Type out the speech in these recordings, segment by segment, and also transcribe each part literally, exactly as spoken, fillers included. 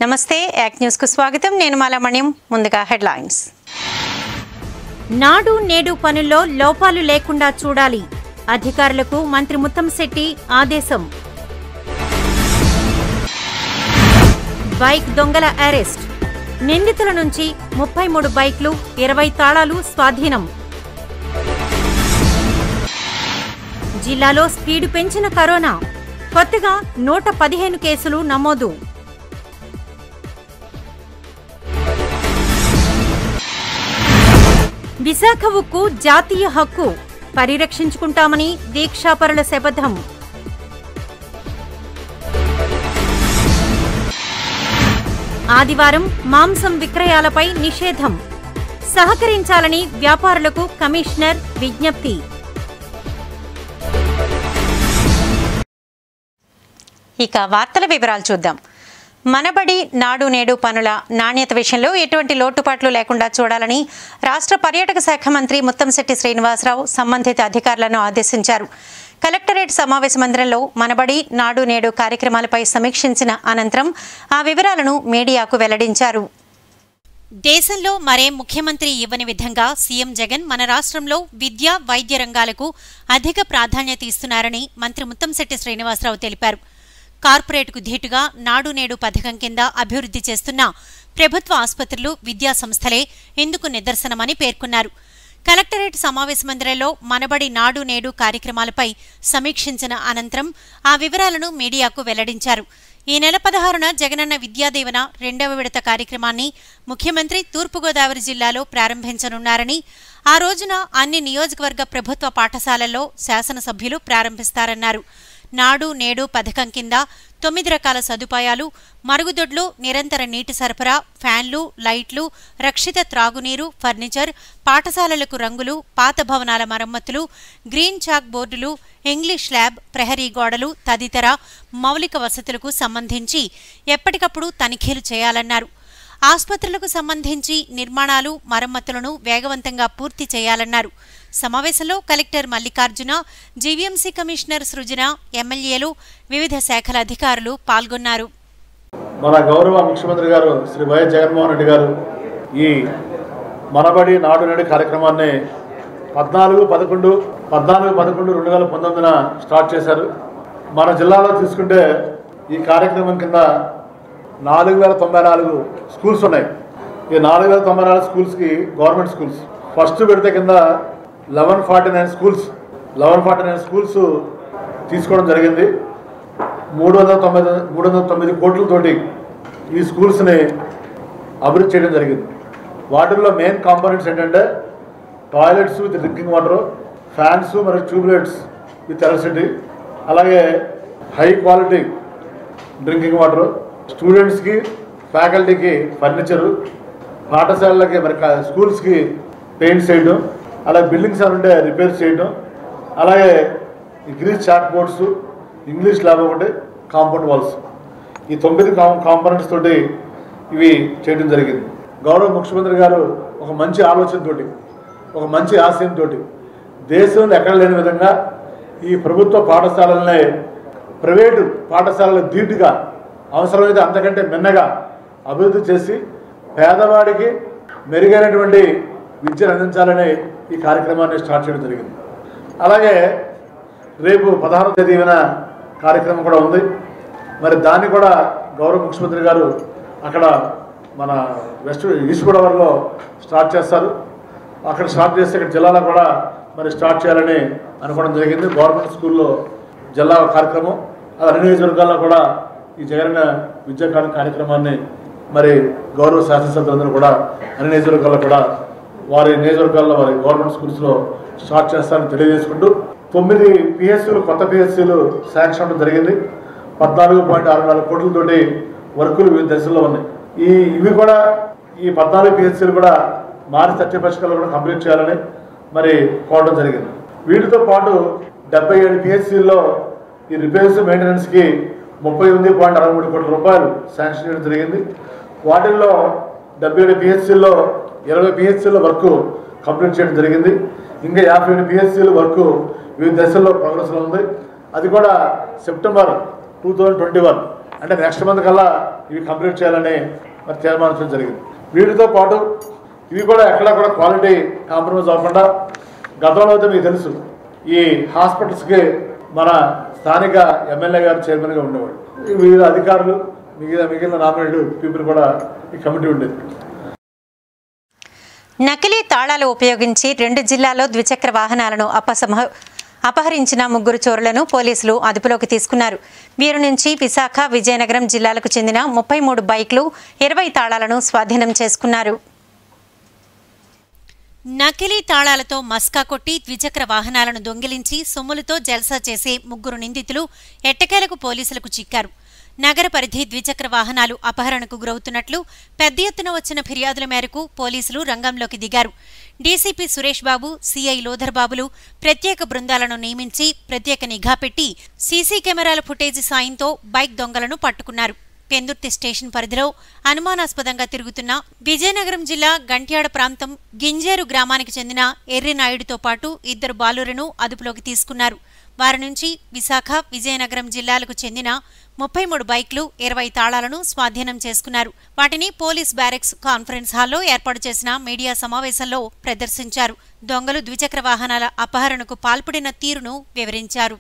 నమస్తే యాక్ న్యూస్ కు స్వాగతం. నేను మాలామణ్యం. ముందుగా హెడ్లైన్స్. నాడు నేడు పనుల్లో లోపాలు లేకుండా చూడాలి. అధికారులకు మంత్రి ముత్తంశెట్టి ఆదేశం. బైక్ దొంగల అరెస్ట్. నిందితుల నుంచి ముప్పై మూడు బైక్లు, ఇరవై తాళాలు స్వాధీనం. జిల్లాలో స్పీడు పెంచిన కరోనా. కొత్తగా నూట పదిహేను కేసులు నమోదు. విశాఖ ఉక్కు జాతీయ హక్కు. పరిరక్షించుకుంటామని దీక్షాపరుల శపథం. ఆదివారం మాంసం విక్రయాలపై నిషేధం. సహకరించాలని వ్యాపారులకు కమిషనర్ విజ్ఞప్తి. ఇక వార్తల వివరాలు చూద్దాం. మనబడి నాడు నేడు పనుల నాణ్యత విషయంలో ఎటువంటి లోటుపాట్లు లేకుండా చూడాలని రాష్ట్ర పర్యాటక శాఖ మంత్రి ముత్తంశెట్టి శ్రీనివాసరావు సంబంధిత అధికారులను ఆదేశించారు. కలెక్టరేట్ సమావేశ మందిరంలో మనబడి నాడు నేడు కార్యక్రమాలపై సమీక్షించిన అనంతరం ఆ వివరాలను మీడియాకు వెల్లడించారు. దేశంలో మరే ముఖ్యమంత్రి ఇవ్వని విధంగా సీఎం జగన్ మన రాష్ట్రంలో విద్య, వైద్య రంగాలకు అధిక ప్రాధాన్యత ఇస్తున్నారని మంత్రి ముత్తంశెట్టి శ్రీనివాసరావు తెలిపారు. కార్పొరేట్కు ధీటుగా నాడు నేడు పథకం కింద అభివృద్ధి చేస్తున్న ప్రభుత్వ ఆసుపత్రులు, విద్యా సంస్థలే ఇందుకు నిదర్శనమని పేర్కొన్నారు. కలెక్టరేట్ సమావేశ మందిరంలో మనబడి నాడు నేడు కార్యక్రమాలపై సమీక్షించిన అనంతరం ఆ వివరాలను మీడియాకు వెల్లడించారు. ఈ నెల పదహారున జగనన్న విద్యాదీవెన రెండవ విడత కార్యక్రమాన్ని ముఖ్యమంత్రి తూర్పుగోదావరి జిల్లాలో ప్రారంభించనున్నారని, ఆ రోజున అన్ని నియోజకవర్గ ప్రభుత్వ పాఠశాలల్లో శాసనసభ్యులు ప్రారంభిస్తారన్నారు. నాడు నేడు పథకం కింద తొమ్మిది రకాల సదుపాయాలు, మరుగుదొడ్లు, నిరంతర నీటి సరఫరా, ఫ్యాన్లు, లైట్లు, రక్షిత త్రాగునీరు, ఫర్నిచర్, పాఠశాలలకు రంగులు, పాత భవనాల మరమ్మతులు, గ్రీన్ చాక్ బోర్డులు, ఇంగ్లీష్ ల్యాబ్, ప్రహరీ గోడలు తదితర మౌలిక వసతులకు సంబంధించి ఎప్పటికప్పుడు తనిఖీలు చేయాలన్నారు. ఆసుపత్రులకు సంబంధించి నిర్మాణాలు, మరమ్మతులను వేగవంతంగా పూర్తి చేయాలన్నారు. సమావేశంలో collector Mallikarjuna, GVMC commissioner Srujana, ఎమ్మెల్యేలు, వివిధ శాఖల అధికారులు పాల్గొన్నారు. మన గౌరవ ముఖ్యమంత్రి గారు శ్రీ వైఎస్ జగన్మోహన్ రెడ్డి గారు ఈ మనబడి నాడు నేడు కార్యక్రమాన్ని పద్నాలుగు పదకొండు పద్నాలుగు పదకొండు రెండు వేల పంతొమ్మిదిన స్టార్ట్ చేశారు. మన జిల్లాలో తీసుకుంటే ఈ కార్యక్రమం కింద నాలుగు వేల తొంభై నాలుగు స్కూల్స్ ఉన్నాయి. ఈ నాలుగు వేల తొంభై నాలుగు స్కూల్స్కి గవర్నమెంట్ స్కూల్స్. ఫస్ట్ విడత కింద eleven forty nine schools eleven forty nine schools తీసుకోవడం జరిగింది. మూడు వందల తొంభై మూడు వందల తొమ్మిది కోట్లతోటి ఈ స్కూల్స్ని అభివృద్ధి చేయడం జరిగింది. వాటిల్లో మెయిన్ కాంపోనెంట్స్ ఏంటంటే toilets with drinking water, fans మరియు ట్యూబ్లైట్స్ విత్ ఎలక్ట్రిసిటీ, అలాగే హై క్వాలిటీ డ్రింకింగ్ వాటర్, స్టూడెంట్స్కి ఫ్యాకల్టీకి ఫర్నిచరు, పాఠశాలలకి మరి స్కూల్స్కి పెయింట్స్ చేయడం, అలాగే బిల్డింగ్స్ అని ఉంటే రిపేర్స్ చేయడం, అలాగే green chalk boards, English lab ఒకటి, కాంపౌండ్ వాల్స్, ఈ తొమ్మిది కాంపోనెంట్స్ తోటి ఇవి చేయడం జరిగింది. గౌరవ ముఖ్యమంత్రి గారు ఒక మంచి ఆలోచనతోటి, ఒక మంచి ఆశయంతో దేశంలో ఎక్కడ లేని విధంగా ఈ ప్రభుత్వ పాఠశాలలనే ప్రైవేటు పాఠశాలల ధీటుగా అవసరమైతే అంతకంటే మిన్నగా అభివృద్ధి చేసి పేదవాడికి మెరుగైనటువంటి విద్యను అందించాలని ఈ కార్యక్రమాన్ని స్టార్ట్ చేయడం జరిగింది. అలాగే రేపు పదహారవ తేదీన కార్యక్రమం కూడా ఉంది. మరి దాన్ని కూడా గౌరవ ముఖ్యమంత్రి గారు అక్కడ మన వెస్ట్ ఈస్ట్ గోదావరిలో స్టార్ట్ చేస్తారు. అక్కడ స్టార్ట్ చేస్తే ఇక్కడ జిల్లాలో కూడా మరి స్టార్ట్ చేయాలని అనుకోవడం జరిగింది. గవర్నమెంట్ స్కూల్లో జిల్లా కార్యక్రమం, అది అన్ని నియోజకవర్గాల్లో కూడా ఈ జగనన్న విద్యా కార్యక్రమాన్ని మరి గౌరవ శాసనసభ్యులందరూ కూడా అన్ని నియోజకవర్గాల్లో కూడా వారి నియోజకవర్గాల్లో వారి గవర్నమెంట్ స్కూల్స్లో స్టార్ట్ చేస్తారని తెలియజేసుకుంటూ, తొమ్మిది పిహెచ్సీలు కొత్త పిహెచ్సీలు శాంక్షన్ అవ్వడం జరిగింది. పద్నాలుగు పాయింట్ ఆరు నాలుగు కోట్లతోటి వర్కులు వివిధ దశల్లో ఉన్నాయి. ఈ ఇవి కూడా ఈ పద్నాలుగు పిహెచ్సీలు కూడా మార్చి థర్టీ ఫస్ట్ కల్లా కూడా కంప్లీట్ చేయాలని మరి కోరడం జరిగింది. వీటితో పాటు డెబ్బై ఏడు పిహెచ్సీల్లో ఈ రిపేర్స్ మెయింటెనెన్స్కి ముప్పై ఎనిమిది పాయింట్ అరవై మూడు కోట్ల రూపాయలు శాంక్షన్ చేయడం జరిగింది. వాటిల్లో డెబ్బై ఏడు పిహెచ్సీల్లో ఇరవై పిహెచ్సీల వర్క్ కంప్లీట్ చేయడం జరిగింది. ఇంకా యాభై ఏడు పిహెచ్సీల వర్క్ వివిధ దశల్లో ప్రోగ్రెస్లో ఉంది. అది కూడా September two thousand twenty one అంటే నెక్స్ట్ మంత్ కల్లా ఇవి కంప్లీట్ చేయాలని మరి తీర్మానించడం జరిగింది. వీటితో పాటు ఇవి కూడా ఎక్కడా కూడా క్వాలిటీ కాంప్రమైజ్ అవ్వకుండా గతంలో అయితే మీకు తెలుసు ఈ హాస్పిటల్స్కి మన స్థానిక ఎమ్మెల్యే గారు చైర్మన్గా ఉండేవాడు. వివిధ అధికారులు మిగిలిన మిగిలిన నామినేటెడ్ పీపుల్ కూడా ఈ కమిటీ ఉండేది. నకిలీ తాళాలు ఉపయోగించి రెండు జిల్లాల్లో ద్విచక్ర వాహనాలను అపసమ అపహరించిన ముగ్గురు చోరులను పోలీసులు అదుపులోకి తీసుకున్నారు. వీరి నుంచి విశాఖ, విజయనగరం జిల్లాలకు చెందిన ముప్పై మూడు బైక్లు, ఇరవై తాళాలను స్వాధీనం చేసుకున్నారు. నకిలీ తాళాలతో మస్కా కొట్టి ద్విచక్ర వాహనాలను దొంగిలించి సొమ్ములతో జల్సా చేసే ముగ్గురు నిందితులు ఎట్టకేలకు పోలీసులకు చిక్కారు. నగర పరిధి ద్విచక్ర వాహనాలు అపహరణకు గురవుతున్నట్లు పెద్ద ఎత్తున వచ్చిన ఫిర్యాదుల మేరకు పోలీసులు రంగంలోకి దిగారు. డీసీపీ సురేష్ బాబు, సీఐ లోధర్ బాబులు ప్రత్యేక బృందాలను నియమించి ప్రత్యేక నిఘా పెట్టి సీసీ కెమెరాల ఫుటేజీ సాయంతో బైక్ దొంగలను పట్టుకున్నారు. పెందుర్తి స్టేషన్ పరిధిలో అనుమానాస్పదంగా తిరుగుతున్న విజయనగరం జిల్లా గంట్యాడ ప్రాంతం గింజేరు గ్రామానికి చెందిన ఎర్రినాయుడుతో పాటు ఇద్దరు బాలురను అదుపులోకి తీసుకున్నారు. వారి నుంచి విశాఖ, విజయనగరం జిల్లాలకు చెందిన ముప్పై మూడు బైక్లు, ఇరవై తాళాలను స్వాధీనం చేసుకున్నారు. వాటిని పోలీస్ బ్యారెక్స్ కాన్ఫరెన్స్ హాల్లో ఏర్పాటు చేసిన మీడియా సమావేశంలో ప్రదర్శించారు. దొంగలు ద్విచక్ర వాహనాల అపహరణకు పాల్పడిన తీరును వివరించారు.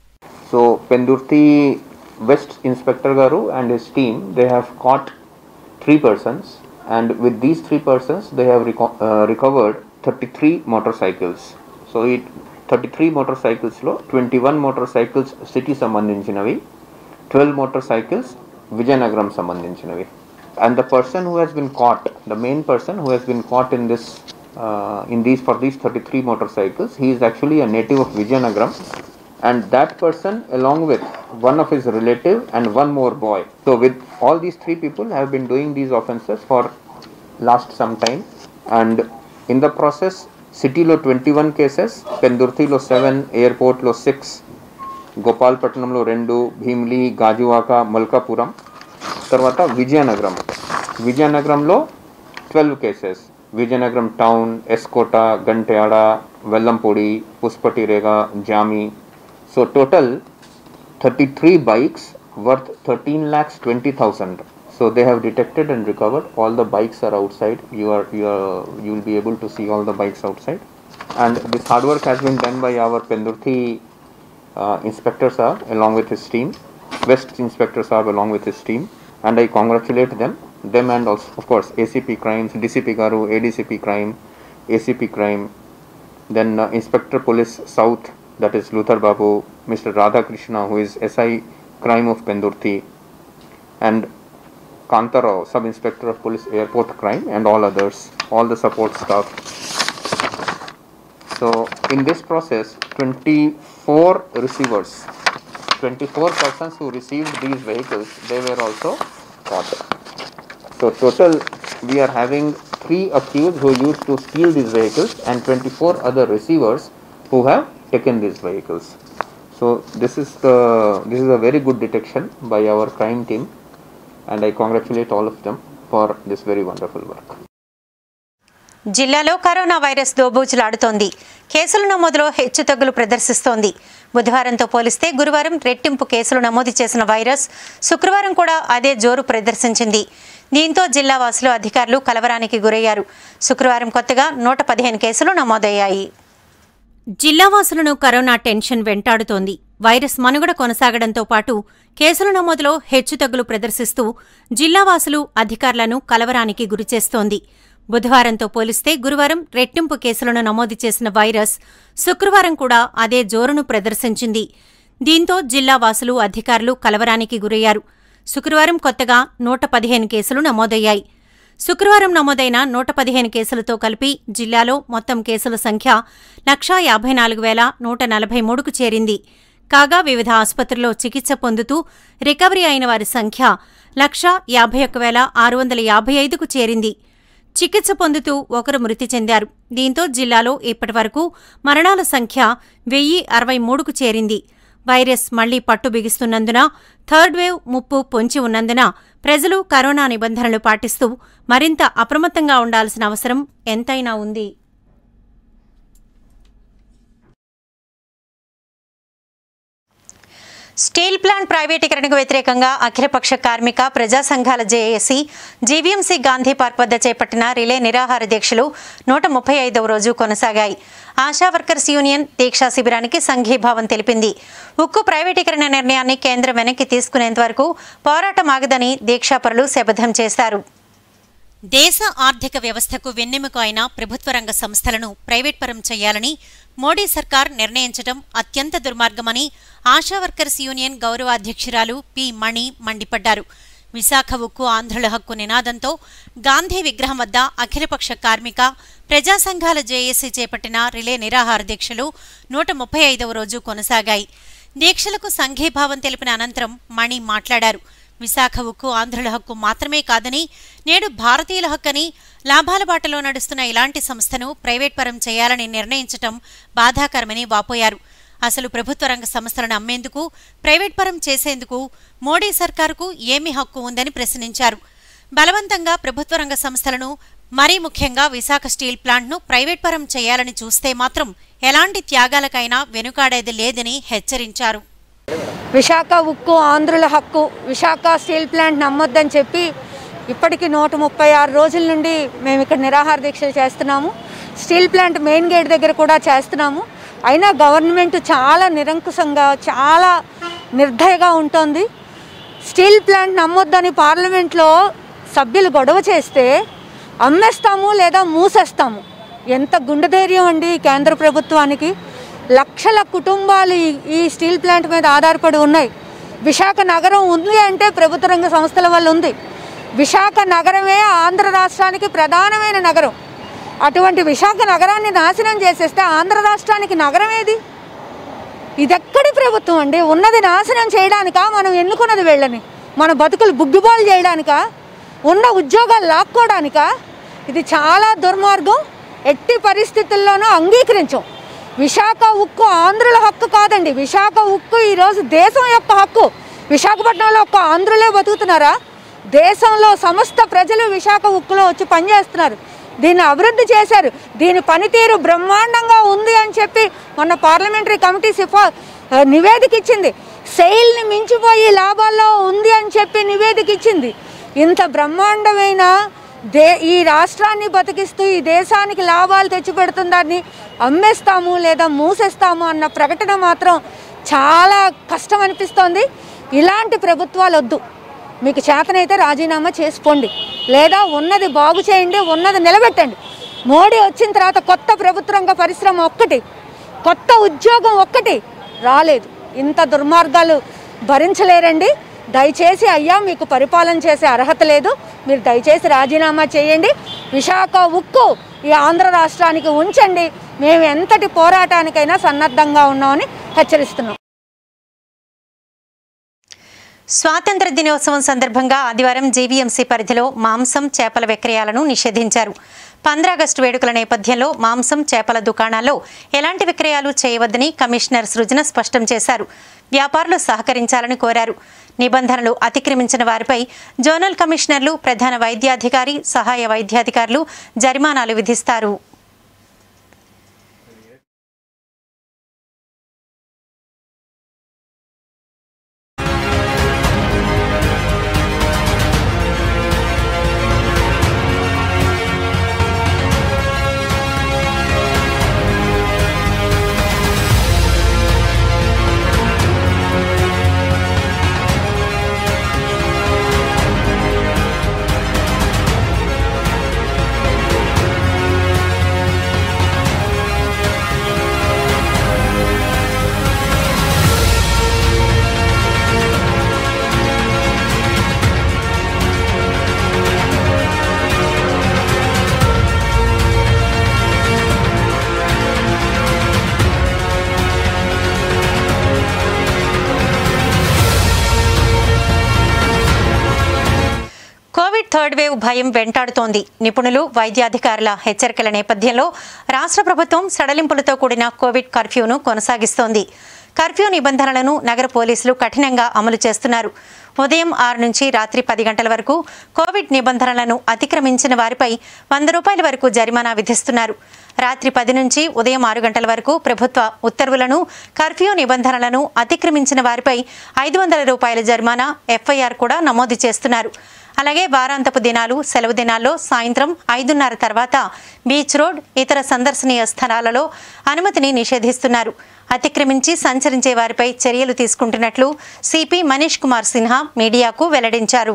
So Pendurthi West Inspector Garu and his team, they have caught three persons, and with these three persons they have reco uh, recovered thirty-three motorcycles. So it thirty-three motorcycles lo twenty-one motorcycles city sambandhinchinavi, twelve motorcycles Vijayanagaram sambandhinchinavi. And the person who has been caught, the main person who has been caught in this uh, in these for these thirty-three motorcycles, he is actually a native of Vijayanagaram. And that person along with one of his relative and one more boy. So with all these three people have been doing these offences for last some time, and in the process city lo twenty-one cases, Pendurthi lo seven, airport lo six, Gopalpatnam lo two, Bhimli, Gajuwaka, Malkapuram, tarvata Vijayanagaram. Vijayanagaram lo twelve cases, Vijayanagaram town, Eskota, Gantyada, Vellampudi, Puspatirega, Jami. So total thirty-three bikes worth thirteen lakhs twenty thousand. So they have detected and recovered. All the bikes are outside. You are you are you will be able to see all the bikes outside. And this hard work has been done by our Pendurthi uh, Inspector Saab along with his team, West Inspector Saab along with his team, and I congratulate them, them and also of course A C P Crimes, D C P Garu, A D C P Crime, A C P Crime, then uh, Inspector Police South, that is Lothar Babu, Mister Radha Krishna, who is S I Crime of Pendurthi, and Kantarao, Sub Inspector of Police Airport Crime, and all others, all the support staff. So in this process, twenty-four receivers, twenty-four persons who received these vehicles, they were also caught. So total we are having three accused who used to steal these vehicles and twenty-four other receivers who have taken these vehicles. So this is the this is a very good detection by our crime team, and I congratulate all of them for this very wonderful work. జిల్లాలో corona virus దోబూచులాడుతోంది. కేసుల నమోదులో హెచ్చుతగ్గులు ప్రదర్శిస్తోంది. బుధవారంతో పోలిస్తే గురువారం రెట్టింపు కేసులు నమోదు చేసిన వైరస్ శుక్రవారం కూడా అదే జోరు ప్రదర్శించింది. దీంతో జిల్లా వాసులు, అధికారులు కలవరానికి గురయ్యారు. శుక్రవారం కొత్తగా నూట పదిహేను కేసులు నమోదయ్యాయి. జిల్లావాసులను కరోనా టెన్షన్ వెంటాడుతోంది. వైరస్ మనుగడ కొనసాగడంతో పాటు కేసుల నమోదులో హెచ్చుతగ్గులు ప్రదర్శిస్తూ జిల్లావాసులు, అధికారులను కలవరానికి గురిచేస్తోంది. బుధవారంతో పోలిస్తే గురువారం రెట్టింపు కేసులను నమోదు చేసిన వైరస్ శుక్రవారం కూడా అదే జోరును ప్రదర్శించింది. దీంతో జిల్లావాసులు, అధికారులు కలవరానికి గురయ్యారు. శుక్రవారం కొత్తగా నూట పదిహేను కేసులు నమోదయ్యాయి. శుక్రవారం నమోదైన నూట పదిహేను కేసులతో కలిపి జిల్లాలో మొత్తం కేసుల సంఖ్య లక్షా యాభై నాలుగు వేల నూట నలభై మూడుకు చేరింది. కాగా వివిధ ఆసుపత్రుల్లో చికిత్స పొందుతూ రికవరీ అయిన వారి సంఖ్య లక్షా యాభై ఒక్క వేల ఆరు వందల యాభై ఐదుకు చేరింది. చికిత్స పొందుతూ ఒకరు మృతి చెందారు. దీంతో జిల్లాలో ఇప్పటివరకు మరణాల సంఖ్య వెయ్యి అరవై మూడుకు చేరింది. వైరస్ మళ్లీ పట్టు బిగిస్తున్నందున, థర్డ్ వేవ్ ముప్పు పొంచి ఉన్నందున ప్రజలు కరోనా నిబంధనలు పాటిస్తూ మరింత అప్రమత్తంగా ఉండాల్సిన అవసరం ఎంతైనా ఉంది. స్టీల్ ప్లాంట్ ప్రైవేటీకరణకు వ్యతిరేకంగా అఖిలపక్ష కార్మిక ప్రజా సంఘాల జేఏసీ జీవీఎంసీ గాంధీ పార్క్ వద్ద చేపట్టిన రిలే నిరాహార దీక్షలు నూట ముప్పై ఐదవ రోజు కొనసాగాయి. ఆశా వర్కర్స్ యూనియన్ దీక్షా శిబిరానికి సంఘీభావం తెలిపింది. ఉక్కు ప్రైవేటీకరణ నిర్ణయాన్ని కేంద్రం వెనక్కి తీసుకునేంత వరకు పోరాటం ఆగదని దీక్షాపరులు శపథం చేశారు. దేశ ఆర్థిక వ్యవస్థకు వెన్నెముక అయిన ప్రభుత్వ రంగ సంస్థలను ప్రైవేట్ పరం చేయాలని మోడీ సర్కార్ నిర్ణయించడం అత్యంత దుర్మార్గమని ఆశా వర్కర్స్ యూనియన్ గౌరవాధ్యక్షురాలు పి మణి మండిపడ్డారు. విశాఖ ఉక్కు ఆంధ్రుల హక్కు నినాదంతో గాంధీ విగ్రహం వద్ద అఖిలపక్ష కార్మిక ప్రజా సంఘాల జేఏసీ చేపట్టిన రిలే నిరాహార దీక్షలు నూట ముప్పై ఐదవ రోజు కొనసాగాయి. దీక్షలకు సంఘీభావం తెలిపిన అనంతరం మణి మాట్లాడారు. విశాఖ ఉక్కు ఆంధ్రుల హక్కు మాత్రమే కాదని నేడు భారతీయుల హక్కని, లాభాల బాటలో నడుస్తున్న ఇలాంటి సంస్థను ప్రైవేట్ పరం చేయాలని నిర్ణయించటం బాధాకరమని వాపోయారు. అసలు ప్రభుత్వ రంగ సంస్థలను అమ్మేందుకు, ప్రైవేట్ పరం చేసేందుకు మోడీ సర్కారుకు ఏమి హక్కు ఉందని ప్రశ్నించారు. బలవంతంగా ప్రభుత్వ రంగ సంస్థలను, మరీ ముఖ్యంగా విశాఖ స్టీల్ ప్లాంట్ను ప్రైవేట్ పరం చేయాలని చూస్తే మాత్రం ఎలాంటి త్యాగాలకైనా వెనుకాడేది లేదని హెచ్చరించారు. విశాఖ ఉక్కు ఆంధ్రుల హక్కు, విశాఖ స్టీల్ ప్లాంట్ నమ్మొద్దని చెప్పి ఇప్పటికీ నూట ముప్పై ఆరు రోజుల నుండి మేము ఇక్కడ నిరాహార దీక్షలు చేస్తున్నాము. స్టీల్ ప్లాంట్ మెయిన్ గేట్ దగ్గర కూడా చేస్తున్నాము. అయినా గవర్నమెంట్ చాలా నిరంకుశంగా, చాలా నిర్దయగా ఉంటుంది. స్టీల్ ప్లాంట్ నమ్మొద్దని పార్లమెంట్లో సభ్యులు గొడవ చేస్తే అమ్మేస్తాము లేదా మూసేస్తాము. ఎంత గుండె ధైర్యం అండి కేంద్ర ప్రభుత్వానికి. లక్షల కుటుంబాలు ఈ స్టీల్ ప్లాంట్ మీద ఆధారపడి ఉన్నాయి. విశాఖ నగరం ఉంది అంటే ప్రభుత్వ రంగ సంస్థల వల్ల ఉంది. విశాఖ నగరమే ఆంధ్ర రాష్ట్రానికి ప్రధానమైన నగరం. అటువంటి విశాఖ నగరాన్ని నాశనం చేసేస్తే ఆంధ్ర రాష్ట్రానికి నగరం ఏది? ఇదెక్కడి ప్రభుత్వం అండి? ఉన్నది నాశనం చేయడానికా మనం ఎన్నుకున్నది వెళ్ళని? మన బతుకులు బుగ్గిబాలు చేయడానికా? ఉన్న ఉద్యోగాలు లాక్కోవడానికా? ఇది చాలా దుర్మార్గం. ఎట్టి పరిస్థితుల్లోనూ అంగీకరించం. విశాఖ ఉక్కు ఆంధ్రుల హక్కు కాదండి. విశాఖ ఉక్కు ఈరోజు దేశం యొక్క హక్కు. విశాఖపట్నంలో ఒక్క ఆంధ్రులే బతుకుతున్నారా? దేశంలో సమస్త ప్రజలు విశాఖ ఉక్కులో వచ్చి పనిచేస్తున్నారు. దీన్ని అభివృద్ధి చేశారు. దీని పనితీరు బ్రహ్మాండంగా ఉంది అని చెప్పి మొన్న పార్లమెంటరీ కమిటీ సిఫా నివేదిక ఇచ్చింది. సెయిల్ని మించిపోయి లాభాల్లో ఉంది అని చెప్పి నివేదిక ఇచ్చింది. ఇంత బ్రహ్మాండమైన దే ఈ రాష్ట్రాన్ని బతికిస్తూ ఈ దేశానికి లాభాలు తెచ్చిపెడుతుందాన్ని అమ్మేస్తాము లేదా మూసేస్తాము అన్న ప్రకటన మాత్రం చాలా కష్టం అనిపిస్తోంది. ఇలాంటి ప్రభుత్వాలు వద్దు. మీకు చేతనైతే రాజీనామా చేసుకోండి, లేదా ఉన్నది బాగు చేయండి, ఉన్నది నిలబెట్టండి. మోడీ వచ్చిన తర్వాత కొత్త ప్రభుత్వ రంగ పరిశ్రమ ఒక్కటి, కొత్త ఉద్యోగం ఒక్కటి రాలేదు. ఇంత దుర్మార్గాలు భరించలేరండి. దయచేసి అయ్యా మీకు పరిపాలన చేసే అర్హత లేదు, మీరు దయచేసి రాజీనామా చేయండి. విశాఖ ఉక్కు ఈ ఆంధ్ర రాష్ట్రానికి ఉంచండి. మేము ఎంతటి పోరాటానికైనా సన్నద్ధంగా ఉన్నామని హెచ్చరిస్తున్నాం. స్వాతంత్ర దినోత్సవం సందర్భంగా ఆదివారం జీవీఎంసీ పరిధిలో మాంసం, చేపల విక్రయాలను నిషేధించారు. పంద్రాగస్టు వేడుకల నేపథ్యంలో మాంసం, చేపల దుకాణాల్లో ఎలాంటి విక్రయాలు చేయవద్దని కమిషనర్ సృజన స్పష్టం చేశారు. వ్యాపారులు సహకరించాలని కోరారు. నిబంధనలు అతిక్రమించిన వారిపై జోనల్ కమిషనర్లు, ప్రధాన వైద్యాధికారి, సహాయ వైద్యాధికారులు జరిమానాలు విధిస్తారు. కోవిడ్ థర్డ్ వేవ్ భయం వెంటాడుతోంది. నిపుణులు, వైద్యాధికారుల హెచ్చరికల నేపథ్యంలో రాష్ట్ర ప్రభుత్వం సడలింపులతో కూడిన కోవిడ్ కర్ఫ్యూను కొనసాగిస్తోంది. కర్ఫ్యూ నిబంధనలను నగర పోలీసులు కఠినంగా అమలు చేస్తున్నారు. ఉదయం ఆరు నుంచి రాత్రి పది గంటల వరకు కోవిడ్ నిబంధనలను అతిక్రమించిన వారిపై వంద రూపాయల వరకు జరిమానా విధిస్తున్నారు. రాత్రి పది నుంచి ఉదయం ఆరు గంటల వరకు ప్రభుత్వ ఉత్తర్వులను, కర్ఫ్యూ నిబంధనలను అతిక్రమించిన వారిపై ఐదు వందల రూపాయల జరిమానా, ఎఫ్ఐఆర్ కూడా నమోదు చేస్తున్నారు. అలాగే వారాంతపు దినాలు, సెలవు దినాల్లో సాయంత్రం ఐదున్నర తర్వాత బీచ్ రోడ్, ఇతర సందర్శనీయ స్థలాలలో అనుమతిని నిషేధిస్తున్నారు. అతిక్రమించి సంచరించే వారిపై చర్యలు తీసుకుంటున్నట్లు సిపి మనీష్ కుమార్ సిన్హా మీడియాకు వెల్లడించారు.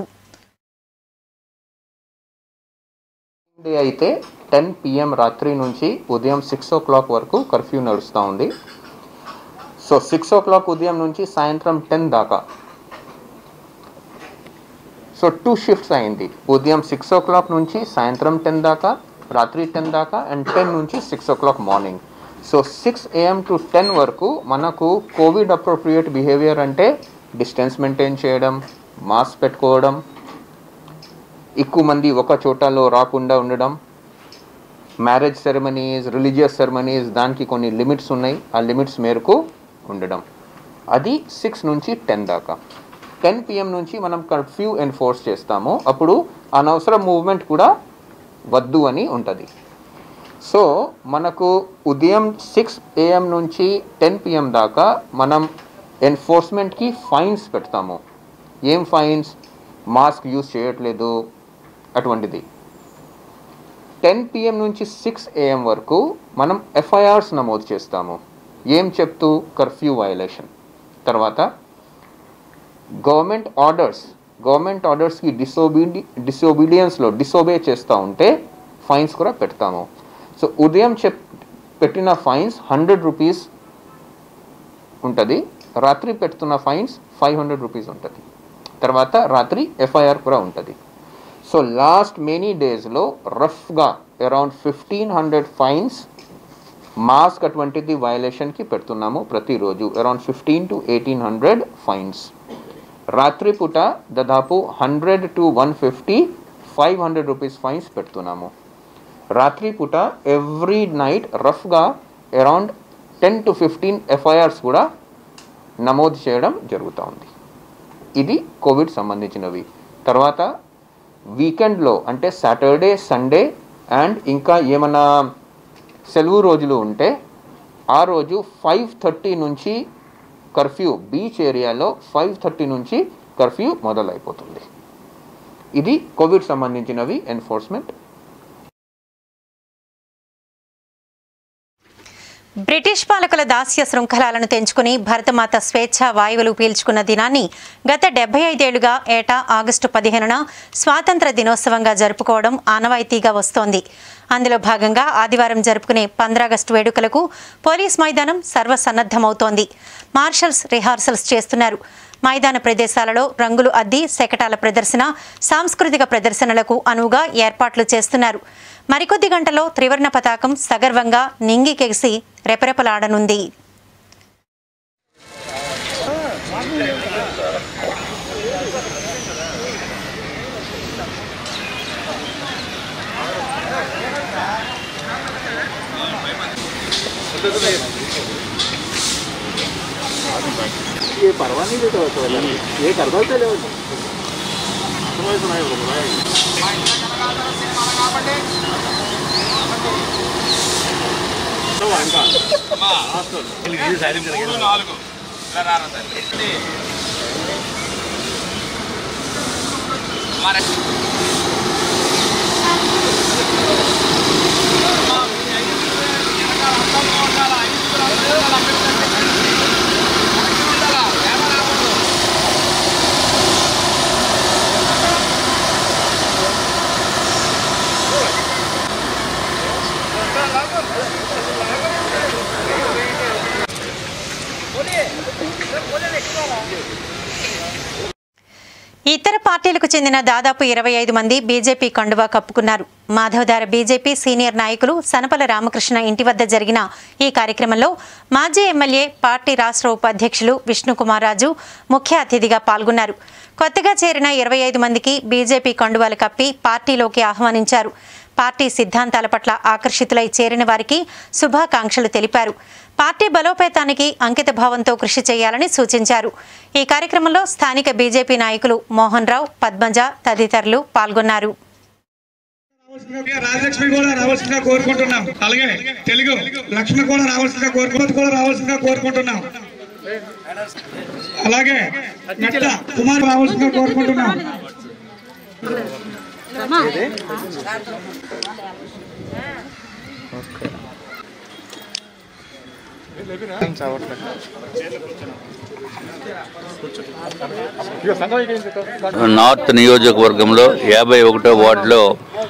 అయితే టెన్ పిఎం రాత్రి నుంచి ఉదయం సిక్స్ ఓ క్లాక్ వరకు కర్ఫ్యూ నడుస్తూ ఉంది. సో సిక్స్ ఓ క్లాక్ ఉదయం నుంచి సాయంత్రం టెన్ దాకా, సో టూ షిఫ్ట్స్ అయింది. ఉదయం సిక్స్ ఓ క్లాక్ నుంచి సాయంత్రం టెన్ దాకా, రాత్రి టెన్ దాకా, అండ్ టెన్ నుంచి six o'clock morning. So six AM to ten వరకు మనకు కోవిడ్ అప్రోప్రియేట్ బిహేవియర్ అంటే డిస్టెన్స్ మెయింటైన్ చేయడం, మాస్క్ పెట్టుకోవడం, ఎక్కువ మంది ఒక చోటలో రాకుండా ఉండడం, మ్యారేజ్ సెరమనీస్, రిలీజియస్ సెరమనీస్ దానికి కొన్ని లిమిట్స్ ఉన్నాయి, ఆ లిమిట్స్ మేరకు ఉండడం. అది సిక్స్ నుంచి టెన్ దాకా. టెన్ పిఎం నుంచి మనం కర్ఫ్యూ ఎన్ఫోర్స్ చేస్తాము. అప్పుడు అనవసర మూవ్మెంట్ కూడా వద్దు అని ఉంటుంది. సో మనకు ఉదయం సిక్స్ ఏఎం నుంచి టెన్ పిఎం దాకా మనం ఎన్ఫోర్స్మెంట్కి ఫైన్స్ పెడతాము. ఏం ఫైన్స్? మాస్క్ యూజ్ చేయట్లేదు అటువంటిది. టెన్ పిఎం నుంచి సిక్స్ ఏఎం వరకు మనం ఎఫ్ఐఆర్స్ నమోదు చేస్తాము. ఏం చెప్తూ? Curfew violation. తర్వాత గవర్నమెంట్ ఆర్డర్స్ గవర్నమెంట్ ఆర్డర్స్కి డిసోబీడి డిసోబీడియన్స్లో డిసోబే చేస్తూ ఉంటే ఫైన్స్ కూడా పెడతాము. సో ఉదయం చెప్ పెట్టిన ఫైన్స్ హండ్రెడ్ రూపీస్ ఉంటుంది, రాత్రి పెడుతున్న ఫైన్స్ ఫైవ్ హండ్రెడ్ రూపీస్ ఉంటుంది. తర్వాత రాత్రి ఎఫ్ఐఆర్ కూడా ఉంటుంది. సో లాస్ట్ మెనీ డేస్లో రఫ్గా around fifteen hundred fines mask అటువంటిది వయలేషన్కి పెడుతున్నాము ప్రతిరోజు. Around fifteen to eighteen hundred fines. రాత్రి పూట దాదాపు hundred to one fifty five hundred rupees fines పెడుతున్నాము. రాత్రి పూట ఎవ్రీ నైట్ రఫ్గా around ten to fifteen FIRs కూడా నమోదు చేయడం జరుగుతూ ఉంది. ఇది కోవిడ్ సంబంధించినవి. తర్వాత వీకెండ్లో అంటే సాటర్డే, సండే అండ్ ఇంకా ఏమైనా సెలవు రోజులు ఉంటే ఆ రోజు ఫైవ్ థర్టీ నుంచి కర్ఫ్యూ, బీచ్ ఏరియాలో ఫైవ్ థర్టీ నుంచి కర్ఫ్యూ మొదలైపోతుంది. ఇది కోవిడ్ సంబంధించినవి ఎన్ఫోర్స్మెంట్. బ్రిటిష్ పాలకుల దాస్య శృంఖలాలను తెంచుకుని భరతమాత స్వేచ్ఛ వాయువులు పీల్చుకున్న దినాన్ని గత డెబ్బై ఐదేళ్లుగా ఏటా ఆగస్టు పదిహేనున స్వాతంత్ర దినోత్సవంగా జరుపుకోవడం ఆనవాయితీగా వస్తోంది. అందులో భాగంగా ఆదివారం జరుపుకునే పంద్రాగస్టు వేడుకలకు పోలీస్ మైదానం సర్వసన్నద్ధమవుతోంది. మార్షల్స్ రిహార్సల్స్ చేస్తున్నారు. మైదాన ప్రదేశాలలో రంగులు అద్ది శకటాల ప్రదర్శన, సాంస్కృతిక ప్రదర్శనలకు అనువుగా ఏర్పాట్లు చేస్తున్నారు. మరికొద్ది గంటలో త్రివర్ణ పతాకం సగర్వంగా నింగికెగిసి రెపరెపలాడనుంది. ये परवाह नहीं देता होता है, ये करता चले ఇతర పార్టీలకు చెందిన దాదాపు ఇరవై ఐదు మంది బీజేపీ కండువా కప్పుకున్నారు. మాధవధార బీజేపీ సీనియర్ నాయకులు సనపల రామకృష్ణ ఇంటి వద్ద జరిగిన ఈ కార్యక్రమంలో మాజీ ఎమ్మెల్యే, పార్టీ రాష్ట్ర ఉపాధ్యక్షులు విష్ణుకుమార్ రాజు ముఖ్య అతిథిగా పాల్గొన్నారు. కొత్తగా చేరిన ఇరవై ఐదు మందికి బీజేపీ కండువాలు కప్పి పార్టీలోకి ఆహ్వానించారు. పార్టీ సిద్ధాంతాల పట్ల ఆకర్షితులై చేరిన వారికి శుభాకాంక్షలు తెలిపారు. పార్టీ బలోపేతానికి అంకిత భావంతో కృషి చేయాలని సూచించారు. ఈ కార్యక్రమంలో స్థానిక బీజేపీ నాయకులు మోహన్ రావు, పద్మజ తదితరులు పాల్గొన్నారు. రాజలక్ష్మి కూడా రావాల్సిందిగా కోరుకుంటున్నాం. అలాగే తెలుగు లక్ష్మి కూడా రావాల్సిందిగా కోరుకుంటూ కూడా రావాల్సిందిగా కోరుకుంటున్నాం. అలాగే మెట్ట కుమార్ రావాల్సిందిగా కోరుకుంటున్నాం. నార్త్ నియోజకవర్గంలో యాభై ఒకటో వార్డులో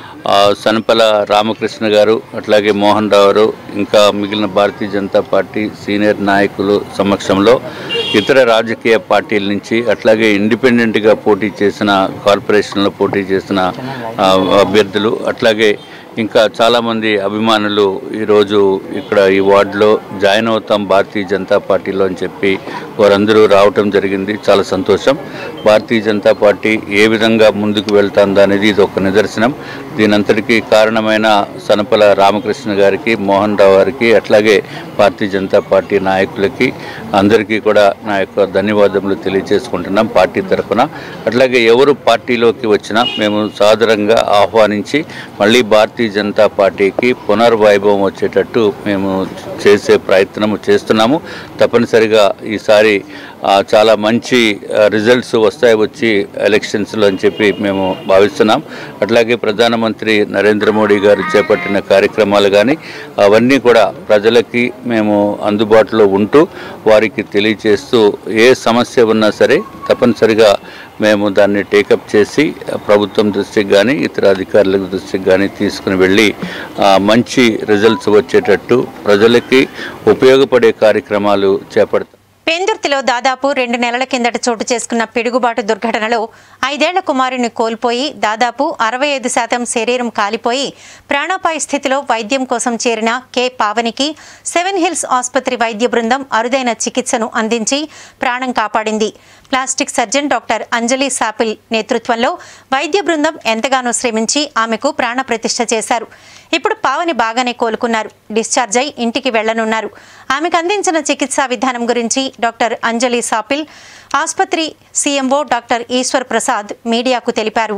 సనపల రామకృష్ణ గారు, అట్లాగే మోహన్ రావు గారు, ఇంకా మిగిలిన భారతీయ జనతా పార్టీ సీనియర్ నాయకులు సమక్షంలో ఇతర రాజకీయ పార్టీల నుంచి, అట్లాగే ఇండిపెండెంట్గా పోటీ చేసిన కార్పొరేషన్లో పోటీ చేసిన అభ్యర్థులు, అట్లాగే ఇంకా చాలామంది అభిమానులు ఈరోజు ఇక్కడ ఈ వార్డులో జాయిన్ అవుతాం భారతీయ జనతా పార్టీలో అని చెప్పి వారందరూ రావటం జరిగింది. చాలా సంతోషం. భారతీయ జనతా పార్టీ ఏ విధంగా ముందుకు వెళ్తుందా అనేది ఇది ఒక నిదర్శనం. దీనంతటికీ కారణమైన సనపల రామకృష్ణ గారికి, మోహన్ రావు గారికి, అట్లాగే భారతీయ జనతా పార్టీ నాయకులకి అందరికీ కూడా నా యొక్క ధన్యవాదములు తెలియజేసుకుంటున్నాం పార్టీ తరఫున. అట్లాగే ఎవరు పార్టీలోకి వచ్చినా మేము సాదరంగా ఆహ్వానించి మళ్ళీ భారతీయ జనతా పార్టీకి పునర్వైభవం వచ్చేటట్టు మేము చేసే ప్రయత్నము చేస్తున్నాము. తప్పనిసరిగా ఈసారి చాలా మంచి రిజల్ట్స్ వస్తాయి వచ్చి ఎలక్షన్స్లో అని చెప్పి మేము భావిస్తున్నాం. అట్లాగే ప్రధానమంత్రి నరేంద్ర మోడీ గారు చేపట్టిన కార్యక్రమాలు కానీ అవన్నీ కూడా ప్రజలకి మేము అందుబాటులో ఉంటూ వారికి తెలియజేస్తూ ఏ సమస్య ఉన్నా సరే తప్పనిసరిగా మేము దాన్ని టేకప్ చేసి ప్రభుత్వం దృష్టికి కానీ ఇతర అధికారుల దృష్టికి కానీ తీసుకుని వెళ్ళి మంచి రిజల్ట్స్ వచ్చేటట్టు ప్రజలకి ఉపయోగపడే కార్యక్రమాలు చేపడతాం. పెందుర్తిలో దాదాపు రెండు నెలల కిందట చోటు చేసుకున్న పిడుగుబాటు దుర్ఘటనలో ఐదేళ్ల కుమారుని కోల్పోయి దాదాపు అరవై ఐదు శాతం శరీరం కాలిపోయి ప్రాణాపాయ స్థితిలో వైద్యం కోసం చేరిన కె పావనికి సెవెన్ హిల్స్ ఆసుపత్రి వైద్య బృందం అరుదైన చికిత్సను అందించి ప్రాణం కాపాడింది. Plastic surgeon doctor Anjali Sapil నేతృత్వంలో వైద్య బృందం ఎంతగానో శ్రమించి ఆమెకు ప్రాణ ప్రతిష్ఠ చేశారు. ఇప్పుడు పావని బాగానే కోలుకున్నారు. డిశ్చార్జ్ అయి ఇంటికి వెళ్లనున్నారు. ఆమెకు అందించిన చికిత్సా విధానం గురించి డాక్టర్ అంజలి సాపిల్ ఆసుపత్రి సీఎంఓ డాక్టర్ ఈశ్వర్ ప్రసాద్ మీడియాకు తెలిపారు.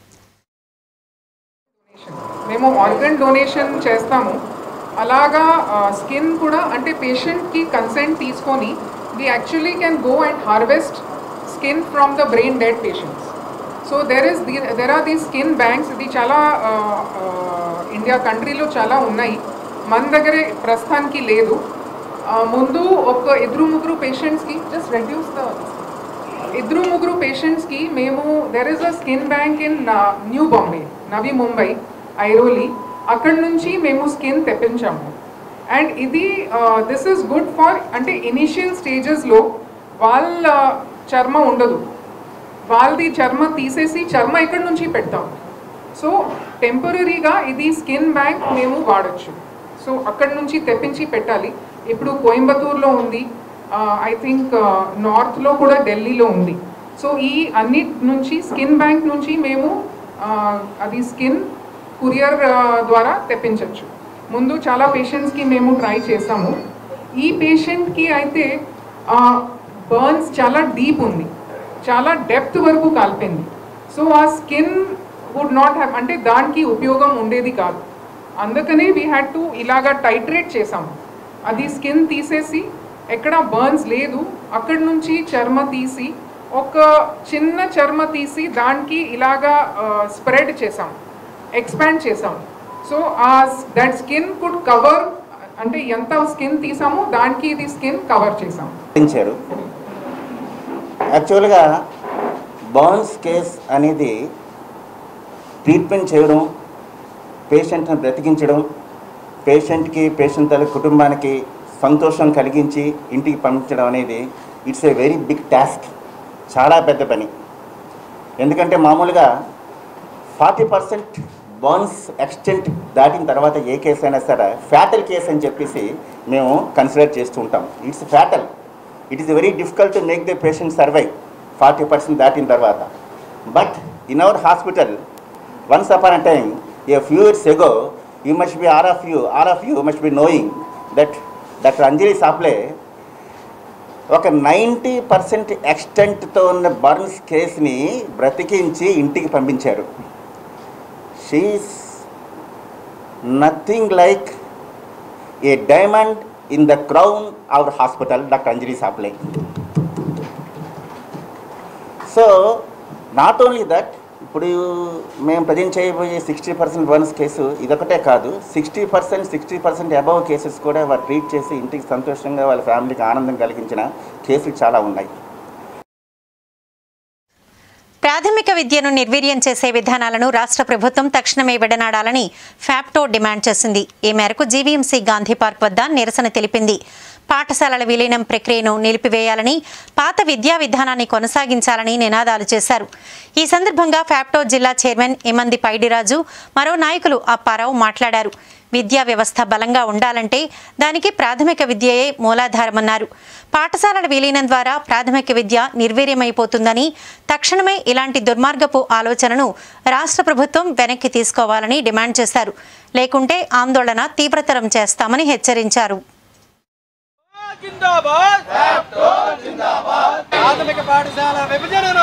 మేము ఆర్గన్ డొనేషన్ చేస్తాము. అలాగా స్కిన్ కూడా అంటే పేషెంట్కి కన్సెంట్ తీసుకొని we actually can go and harvest skin from the brain dead patients. So there is there are the skin banks. ఇది చాలా ఇండియా కంట్రీలో చాలా ఉన్నాయి. మన దగ్గరే ప్రస్తుతానికి లేదు. ముందు ఒక ఇద్దరు ముగ్గురు పేషెంట్స్కి జస్ట్ రెడ్యూస్ ద ఇద్దరు ముగ్గురు పేషెంట్స్కి మేము there is a skin bank in New Bombay, Navi Mumbai, Airoli. అక్కడి నుంచి మేము స్కిన్ తెప్పించాము. అండ్ ఇది దిస్ ఈస్ గుడ్ ఫర్ అంటే ఇనిషియల్ స్టేజెస్లో వాళ్ళ చర్మం ఉండదు, వాళ్ళది చర్మ తీసేసి చర్మ ఎక్కడి నుంచి పెడతాం. సో టెంపరీగా ఇది స్కిన్ బ్యాంక్ మేము వాడచ్చు. సో అక్కడి నుంచి తెప్పించి పెట్టాలి. ఇప్పుడు కోయంబత్తూర్లో ఉంది, ఐ థింక్ నార్త్లో కూడా ఢిల్లీలో ఉంది. సో ఈ అన్నిటి నుంచి స్కిన్ బ్యాంక్ నుంచి మేము అది స్కిన్ కురియర్ ద్వారా తెప్పించవచ్చు. ముందు చాలా పేషెంట్స్కి మేము ట్రై చేసాము. ఈ పేషెంట్కి అయితే బర్న్స్ చాలా డీప్ ఉంది, చాలా డెప్త్ వరకు కాల్పింది. సో ఆ స్కిన్ వుడ్ నాట్ హ్యావ్ అంటే దానికి ఉపయోగం ఉండేది కాదు. అందుకనే వీ హ్యాడ్ టు ఇలాగా టైట్రేట్ చేసాము. అది స్కిన్ తీసేసి ఎక్కడ బర్న్స్ లేదు అక్కడి నుంచి చర్మ తీసి ఒక చిన్న చర్మ తీసి దానికి ఇలాగా స్ప్రెడ్ చేసాం, ఎక్స్పాండ్ చేసాం. సో ఆ దట్ స్కిన్ కుడ్ కవర్ అంటే ఎంత స్కిన్ తీసామో దానికి ఇది స్కిన్ కవర్ చేసాం. యాక్చువల్గా బర్న్స్ కేస్ అనేది ట్రీట్మెంట్ చేయడం, పేషెంట్ని బ్రతికించడం, పేషెంట్కి పేషెంట్ తల్లి కుటుంబానికి సంతోషం కలిగించి ఇంటికి పంపించడం అనేది it's a very big task, చాలా పెద్ద పని. ఎందుకంటే మామూలుగా ఫార్టీ పర్సెంట్ బర్న్స్ ఎక్స్టెంట్ దాటిన తర్వాత ఏ కేసు అయినా సరే ఫ్యాటల్ కేసు అని చెప్పేసి మేము కన్సిడర్ చేస్తూ ఉంటాం. It's fatal. It is very difficult to make the patient survive forty percent దాటిన తర్వాత. But in our hospital once upon a time a few years ago, you must be all of you all of you must be knowing that Doctor Anjali Sapile ఒక ninety percent ఎక్స్టెంట్తో ఉన్న burns కేసుని బ్రతికించి ఇంటికి పంపించారు. She is nothing like a diamond in the crown our hospital doctor Anjali Saple. So not only that, ఇప్పుడు మేము present చేయబోయే సిక్స్టీ పర్సెంట్ బర్న్స్ కేసు ఇదొకటే కాదు, sixty percent sixty percent above cases కూడా వారు ట్రీట్ చేసి ఇంటికి సంతోషంగా వాళ్ళ ఫ్యామిలీకి ఆనందం కలిగించిన కేసులు చాలా ఉన్నాయి. ప్రాథమిక విద్యను నిర్వీర్యం చేసే విధానాలను రాష్ట్ర ప్రభుత్వం తక్షణమే విడనాడాలని ఫ్యాప్టో డిమాండ్ చేసింది. ఈ మేరకు జీవీఎంసీ గాంధీ పార్క్ వద్ద నిరసన తెలిపింది. పాఠశాలల విలీనం ప్రక్రియను నిలిపివేయాలని, పాత విద్యా విధానాన్ని కొనసాగించాలని నినాదాలు చేశారు. ఈ సందర్భంగా ఫ్యాప్టో జిల్లా చైర్మన్ ఎమంది పైడిరాజు, మరో నాయకులు అప్పారావు మాట్లాడారు. విద్యా వ్యవస్థ బలంగా ఉండాలంటే దానికి ప్రాథమిక విద్యయే మూలాధారమన్నారు. పాఠశాలల విలీనం ద్వారా ప్రాథమిక విద్య నిర్వీర్యమైపోతుందని, తక్షణమే ఇలాంటి దుర్మార్గపు ఆలోచనను రాష్ట్ర ప్రభుత్వం వెనక్కి తీసుకోవాలని డిమాండ్ చేశారు. లేకుంటే ఆందోళన తీవ్రతరం చేస్తామని హెచ్చరించారు. ప్రాథమిక పాఠశాల విభజనను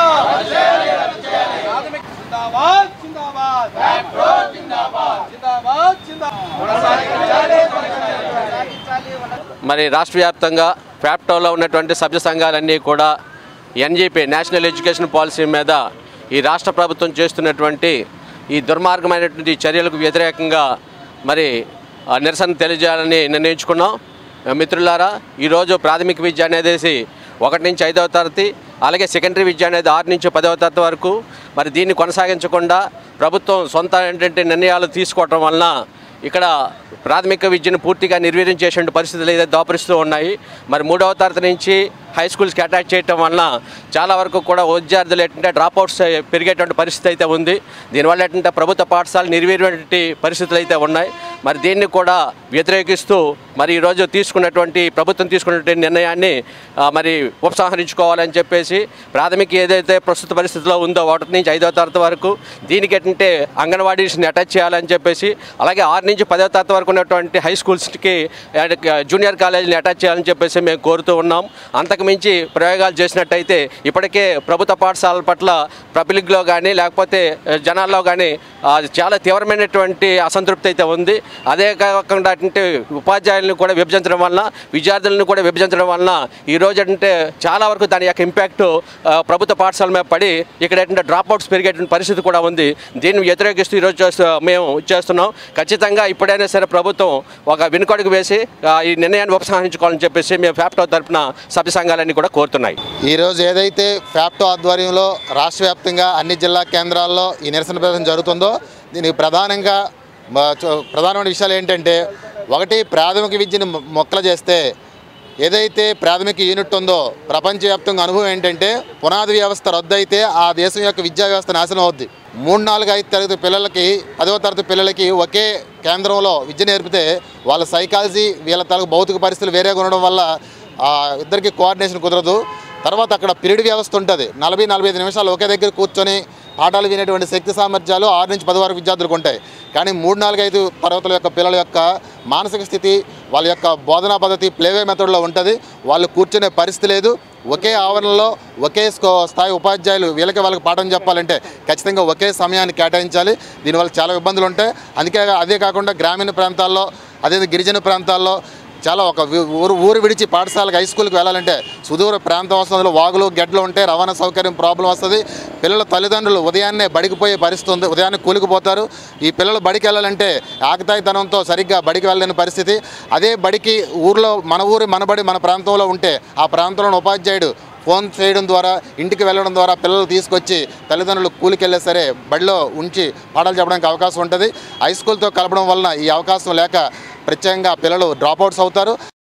మరి రాష్ట్ర వ్యాప్తంగా ఫ్యాప్టోలో ఉన్నటువంటి సభ్య సంఘాలన్నీ కూడా ఎన్జీపీ నేషనల్ ఎడ్యుకేషన్ పాలసీ మీద ఈ రాష్ట్ర ప్రభుత్వం చేస్తున్నటువంటి ఈ దుర్మార్గమైనటువంటి చర్యలకు వ్యతిరేకంగా మరి నిరసన తెలియజేయాలని నిర్ణయించుకున్నాం. మిత్రులారా, ఈరోజు ప్రాథమిక విద్య అనేది ఒకటి నుంచి ఐదవ తరగతి, అలాగే సెకండరీ విద్య అనేది ఆరు నుంచి పదవ తరగతి వరకు మరి దీన్ని కొనసాగించకుండా ప్రభుత్వం సొంత ఏంటంటే నిర్ణయాలు తీసుకోవటం వలన ఇక్కడ ప్రాథమిక విద్యను పూర్తిగా నిర్వీర్యం చేసే పరిస్థితులు ఏదైతే దాపరిస్తూ ఉన్నాయి. మరి మూడవ తరగతి నుంచి హై స్కూల్స్కి అటాచ్ చేయటం వలన చాలా వరకు కూడా విద్యార్థులు ఏంటంటే డ్రాప్అవుట్స్ పెరిగేటువంటి పరిస్థితి అయితే ఉంది. దీనివల్ల ఏంటంటే ప్రభుత్వ పాఠశాలలు నిర్వీర్యమైనటువంటి పరిస్థితులు అయితే ఉన్నాయి. మరి దీన్ని కూడా వ్యతిరేకిస్తూ మరి ఈరోజు తీసుకున్నటువంటి ప్రభుత్వం తీసుకున్నటువంటి నిర్ణయాన్ని మరి ఉపసంహరించుకోవాలని చెప్పేసి ప్రాథమిక ఏదైతే ప్రస్తుత పరిస్థితిలో ఉందో ఒకటి నుంచి ఐదవ తరగతి వరకు దీనికి ఏంటంటే అంగన్వాడీస్ని అటాచ్ చేయాలని చెప్పేసి, అలాగే ఆరు నుంచి పదవ తరగతి వరకు ఉన్నటువంటి హై స్కూల్స్కి జూనియర్ కాలేజీని అటాచ్ చేయాలని చెప్పేసి మేము కోరుతూ ఉన్నాం. అంతకు మించి ప్రయోగాలు చేసినట్టయితే ఇప్పటికే ప్రభుత్వ పాఠశాలల పట్ల పబ్లిక్లో కానీ లేకపోతే జనాల్లో కానీ చాలా తీవ్రమైనటువంటి అసంతృప్తి అయితే ఉంది. అదే కాకుండా అంటే ఉపాధ్యాయులను కూడా విభజించడం వలన, విద్యార్థులను కూడా విభజించడం వలన ఈరోజు అంటే చాలా వరకు దాని యొక్క ఇంపాక్ట్ ప్రభుత్వ పాఠశాల మీద పడి ఇక్కడ ఏంటంటే డ్రాప్అవుట్స్ పెరిగేటువంటి పరిస్థితి కూడా ఉంది. దీన్ని వ్యతిరేకిస్తూ ఈరోజు చేస్తూ మేము చేస్తున్నాం. ఖచ్చితంగా ఇప్పుడైనా సరే ప్రభుత్వం ఒక వెనుకడుగు వేసి ఈ నిర్ణయాన్ని ఉపసంహరించుకోవాలని చెప్పేసి మేము ఫ్యాప్టో తరఫున సభ్య సంఘాలన్నీ కూడా కోరుతున్నాయి. ఈరోజు ఏదైతే ఫ్యాప్టో ఆధ్వర్యంలో రాష్ట్ర వ్యాప్తంగా అన్ని జిల్లా కేంద్రాల్లో ఈ నిరసన ప్రదర్శన జరుగుతుందో దీనికి ప్రధానంగా ప్రధానమైన విషయాలు ఏంటంటే, ఒకటి ప్రాథమిక విద్యను మొక్కలు చేస్తే ఏదైతే ప్రాథమిక యూనిట్ ఉందో ప్రపంచవ్యాప్తంగా అనుభవం ఏంటంటే పునాది వ్యవస్థ రద్దయితే ఆ దేశం యొక్క విద్యా వ్యవస్థ నాశనం అవుద్ది. మూడు నాలుగు ఐదు తరగతి పిల్లలకి పదవ తరగతి పిల్లలకి ఒకే కేంద్రంలో విద్య నేర్పితే వాళ్ళ సైకాలజీ వీళ్ళ తరగతి భౌతిక పరిస్థితులు వేరేగా ఉండడం వల్ల ఇద్దరికి కోఆర్డినేషన్ కుదరదు. తర్వాత అక్కడ పీరియడ్ వ్యవస్థ ఉంటుంది. నలభై నలభై ఐదు నిమిషాలు ఒకే దగ్గర కూర్చొని పాఠాలు వినేటువంటి శక్తి సామర్థ్యాలు ఆరు నుంచి పది వరకు విద్యార్థులకు ఉంటాయి. కానీ మూడు నాలుగు ఐదు తరగతుల యొక్క పిల్లల యొక్క మానసిక స్థితి, వాళ్ళ యొక్క బోధనా పద్ధతి ప్లేవే మెథడ్లో ఉంటుంది. వాళ్ళు కూర్చునే పరిస్థితి లేదు. ఒకే ఆవరణలో ఒకే స్థాయి ఉపాధ్యాయులు వీళ్ళకి వాళ్ళకి పాఠం చెప్పాలంటే ఖచ్చితంగా ఒకే సమయాన్ని కేటాయించాలి. దీనివల్ల చాలా ఇబ్బందులు ఉంటాయి. అందుకే అదే కాకుండా గ్రామీణ ప్రాంతాల్లో అదే గిరిజన ప్రాంతాల్లో చాలా ఒక ఊరు ఊరు విడిచి పాఠశాలకు హై స్కూల్కి వెళ్ళాలంటే సుదూర ప్రాంతం వస్తుంది. వాగులు గడ్డలు ఉంటే రవాణా సౌకర్యం ప్రాబ్లం వస్తుంది. పిల్లల తల్లిదండ్రులు ఉదయాన్నే బడికి పోయే పరిస్థితి ఉంది. ఉదయాన్నే కూలికిపోతారు. ఈ పిల్లలు బడికి వెళ్ళాలంటే ఆకతాయితనంతో సరిగ్గా బడికి వెళ్ళలేని పరిస్థితి. అదే బడికి ఊర్లో మన ఊరు మన బడి మన ప్రాంతంలో ఉంటే ఆ ప్రాంతంలోని ఉపాధ్యాయుడు ఫోన్ చేయడం ద్వారా ఇంటికి వెళ్ళడం ద్వారా పిల్లలు తీసుకొచ్చి తల్లిదండ్రులు కూలికి వెళ్ళే సరే బడిలో ఉంచి పాఠాలు చెప్పడానికి అవకాశం ఉంటుంది. హై స్కూల్తో కలపడం వలన ఈ అవకాశం లేక ప్రత్యేకంగా పిల్లలు డ్రాప్అవుట్స్ అవుతారు.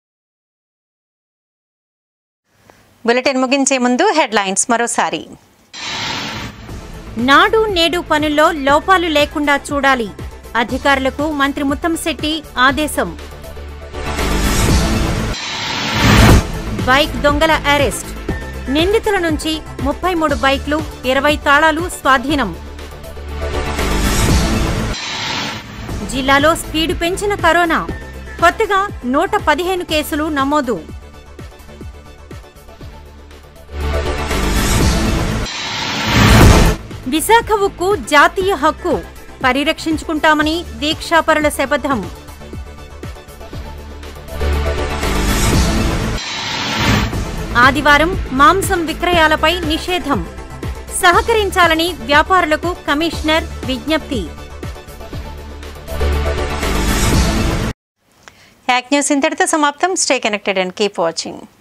బులెటిన్ ముగించే ముందు హెడ్లైన్స్ మరోసారి. నాడు నేడు పనుల్లో లోపాలు లేకుండా చూడాలి, అధికారులకు మంత్రి ముత్తంశెట్టి ఆదేశం. బైక్ దొంగల అరెస్ట్, నిందితుల నుంచి ముప్పై మూడు బైక్లు, ఇరవై తాళాలు స్వాధీనం. జిల్లాలో స్పీడ్ పెంచిన కరోనా, కొత్తగా నూట పదిహేను కేసులు నమోదు. విశాఖ ఉక్కు జాతీయ హక్కు, పరిరక్షించుకుంటామని దీక్షాపరుల శపథం. ఆదివారం మాంసం విక్రయాలపై నిషేధం. సహకరించాలని వ్యాపారులకు కమిషనర్ విజ్ఞప్తి. యాక్ న్యూస్ ఇంతటితో సమాప్తం. Stay connected and keep watching.